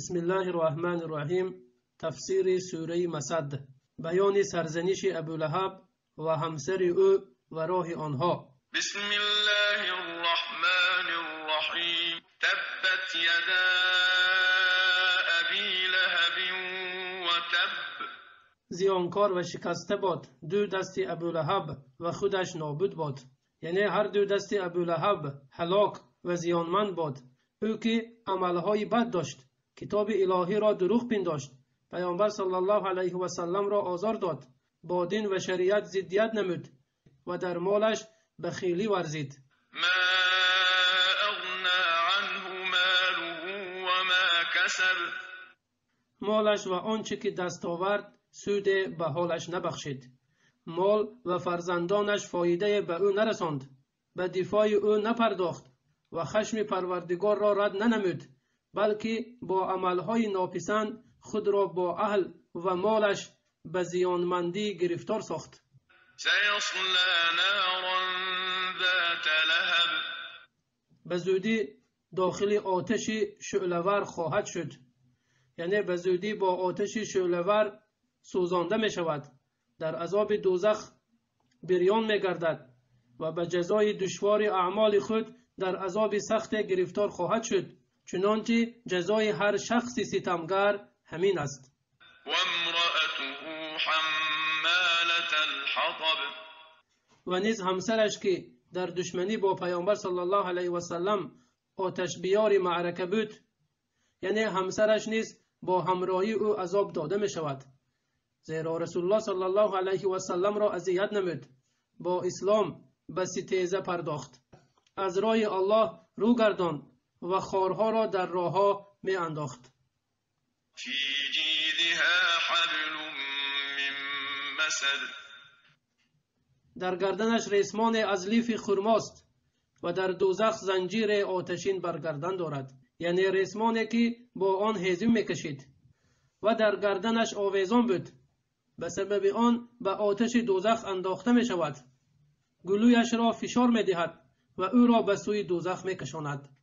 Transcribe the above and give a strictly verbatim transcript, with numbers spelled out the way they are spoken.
بسم الله الرحمن الرحیم. تفسیر سوره مسد. بیان سرزنش ابولهب و همسر او و راه آنها. بسم الله الرحمن الرحیم. تبت یدا ابی لهب و تب. زیانکار و شکسته باد دو دست ابولهب و خودش نابود باد. یعنی هر دو دست ابولهب هلاک و زیانمند باد. او که عملهای بد داشت، کتاب الهی را دروغ پنداشت، پیامبر صلی الله علیه و سلم را آزار داد، با دین و شریعت ضدیت نمود و در مالش بخیلی ورزید. ما اغنى عنه ماله و ما کسب. مالش و آنچه که دست آورد سود به حالش نبخشید. مال و فرزندانش فایده به او نرساند، به دفاع او نپرداخت و خشم پروردگار را رد ننمود، بلکه با عملهای ناپسند خود را با اهل و مالش به زیانمندی گرفتار ساخت. سیصلی نارا ذات لهب. به زودی داخل آتش شعله‌ور خواهد شد. یعنی به زودی با آتش شعله‌ور سوزانده می شود، در عذاب دوزخ بریان می گردد و به جزای دشوار اعمال خود در عذاب سخت گرفتار خواهد شد، چنانچه جزای هر شخص ستمگر همین است. و امرأته حمالة الحطب. و نیز همسرش که در دشمنی با پیامبر صلی الله علیه و سلم آتش بیار معرکه بود، یعنی همسرش نیز با همراهی او عذاب داده می شود، زیرا رسول الله صلی الله علیه و سلم را اذیت نمود، با اسلام به ستیزه پرداخت، از راه الله رو گرداند و خارها را در راهها می انداخت. فی جیدها حبل من مسد. در گردنش ریسمان از لیف خرماست و در دوزخ زنجیر آتشین بر گردن دارد، یعنی ریسمانی که با آن هیزم میکشید و در گردنش آویزان بود، به سبب آن به آتش دوزخ انداخته می شود. گلویش را فشار می دهد و او را به سوی دوزخ می کشاند.